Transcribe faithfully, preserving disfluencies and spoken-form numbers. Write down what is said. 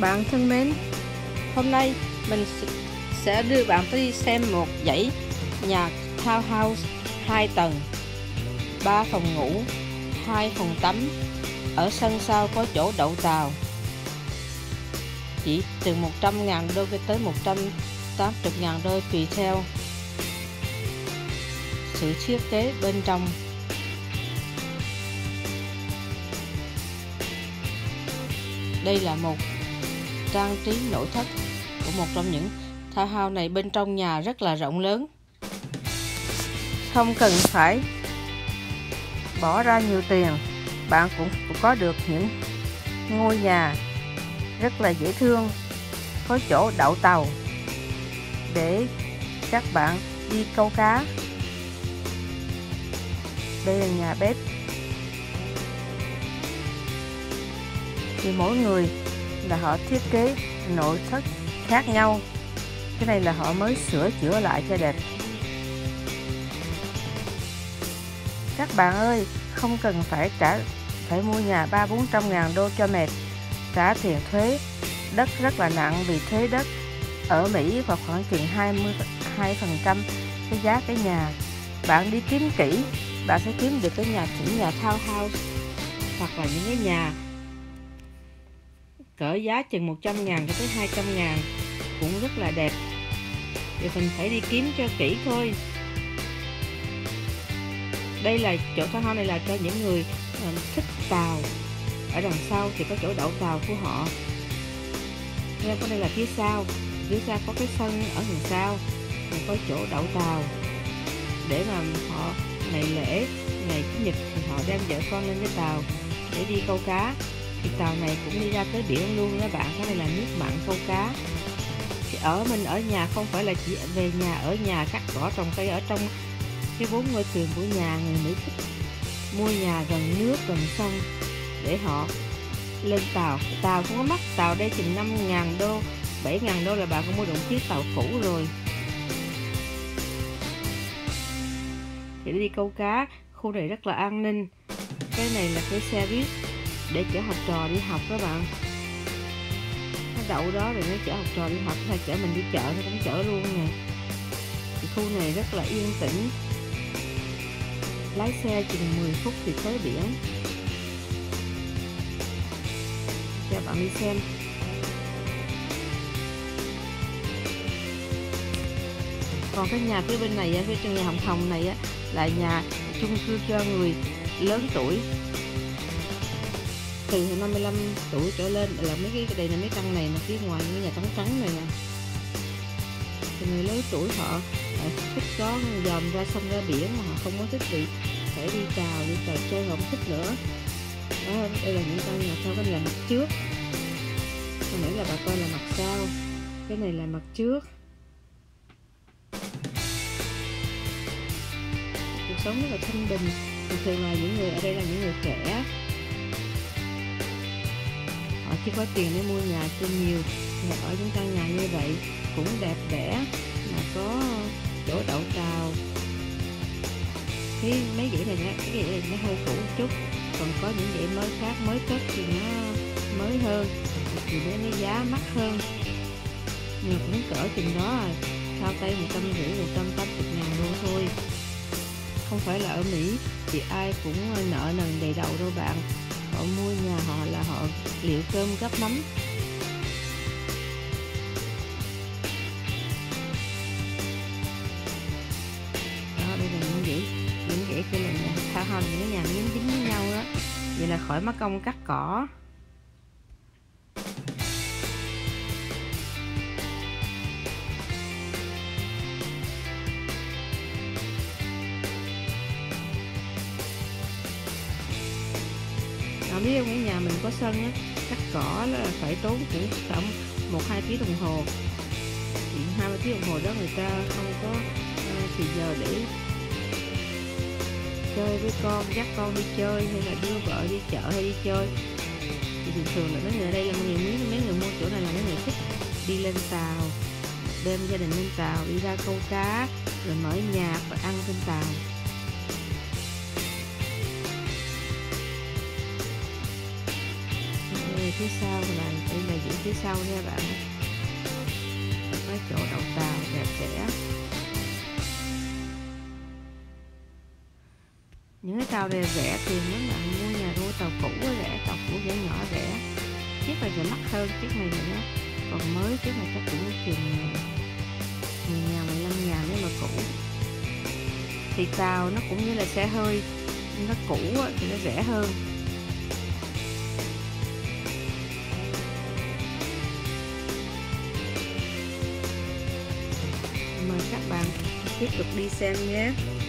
bạn thân mến, hôm nay mình sẽ đưa bạn đi xem một dãy nhà townhouse hai tầng, ba phòng ngủ, hai phòng tắm. Ở sân sau có chỗ đậu tàu. Chỉ từ một trăm ngàn đô tới một trăm tám mươi ngàn đô tùy theo sự thiết kế bên trong. Đây là một trang trí nội thất của một trong những townhouse này. Bên trong nhà rất là rộng lớn, không cần phải bỏ ra nhiều tiền, bạn cũng có được những ngôi nhà rất là dễ thương, có chỗ đậu tàu để các bạn đi câu cá. Đây là nhà bếp, thì mỗi người là họ thiết kế nội thất khác nhau. Cái này là họ mới sửa chữa lại cho đẹp. Các bạn ơi, không cần phải trả phải mua nhà ba bốn trăm ngàn đô cho mệt. Trả tiền thuế đất rất là nặng, vì thuế đất ở Mỹ vào khoảng chừng hai mươi hai phần trăm cái giá cái nhà. Bạn đi kiếm kỹ, bạn sẽ kiếm được cái nhà những nhà townhouse hoặc là những cái nhà cỡ giá chừng một trăm ngàn cho tới hai trăm ngàn cũng rất là đẹp. Thì mình phải đi kiếm cho kỹ thôi. Đây là chỗ townhouse này là cho những người uh, thích tàu. Ở đằng sau thì có chỗ đậu tàu của họ. Nên có đây là phía sau, phía sau có cái sân ở đằng sau, có chỗ đậu tàu để mà họ ngày lễ, ngày chủ nhật thì họ đem vợ con lên cái tàu để đi câu cá. Thì tàu này cũng đi ra tới biển luôn các bạn. Cái này là nước mặn câu cá. Thì ở mình ở nhà không phải là chỉ về nhà ở nhà cắt cỏ trồng cây ở trong cái bốn ngôi tường của nhà. Người Mỹ thích mua nhà gần nước gần sông để họ lên tàu. Tàu không có mắc, tàu đây chừng năm ngàn đô, bảy ngàn đô là bạn có mua được chiếc tàu cũ rồi. Thì đi câu cá, khu này rất là an ninh. Cái này là cái xe buýt để chở học trò đi học các bạn. Nó đậu đó rồi nó chở học trò đi học, hay chở mình đi chợ nó cũng chở luôn nè. Thì khu này rất là yên tĩnh, lái xe chừng mười phút thì tới biển. Cho bạn đi xem. Còn cái nhà phía bên này, phía trong nhà hồng hồng này á, là nhà chung cư cho người lớn tuổi, từ năm mươi lăm tuổi trở lên. Là mấy cái đây là mấy căn này mà phía ngoài những nhà trắng trắng này nè. Thì người lớn tuổi họ thích có dòm ra sông ra biển, mà họ không có thích bị phải đi tàu đi tàu chơi, họ không thích nữa. Đó, đây là những căn nhà sau. Cái này là mặt trước, hồi nãy là bà coi là mặt sau, cái này là mặt trước. Cuộc sống rất là thanh bình. Thường thường là những người ở đây là những người trẻ, họ chỉ có tiền để mua nhà cho nhiều, và ở những căn nhà như vậy cũng đẹp đẽ, mà có chỗ đậu tàu. Cái mấy dãy này, cái dãy này nó hơi cũ một chút, còn có những dãy mới khác, mới cất thì nó mới hơn, thì nó cái giá mắc hơn, nhưng cũng cỡ chừng đó à, thao tay một trăm rưỡi, một trăm tám mươi ngàn đô thôi. Không phải là ở Mỹ thì ai cũng nợ nần đầy đầu đâu bạn. Họ mua nhà họ là họ liệu cơm gắp mắm. Đó, đây là những dãy, những dãy kia là nhà tha hòn, những cái nhà dính dính với nhau đó. Vậy là khỏi mất công cắt cỏ. Bạn biết không, cái nhà mình có sân á, cắt cỏ là phải tốn cũng tầm một hai tiếng đồng hồ. Thì hai ba tiếng đồng hồ đó người ta không có uh, thì giờ để chơi với con, dắt con đi chơi, hay là đưa vợ đi chợ hay đi chơi. Thì thường thường là mấy người ở đây là mấy người, mấy người mua chỗ này là mấy người thích đi lên tàu, đem gia đình lên tàu đi ra câu cá, rồi mở nhạc và ăn trên tàu. phía sau là đây là diện phía sau nha bạn. Có chỗ đậu tàu đẹp đẽ. Những cái tàu này rẻ tiền, nếu bạn mua nhà mua tàu cũ rẻ, tàu cũ rẻ nhỏ rẻ, chiếc này sẽ mắc hơn chiếc này nữa, còn mới chiếc này chắc cũng chừng mười ngàn, mười lăm ngàn nếu mà cũ. Thì tàu nó cũng như là xe hơi, nó cũ thì nó rẻ hơn. Mời các bạn tiếp tục đi xem nhé.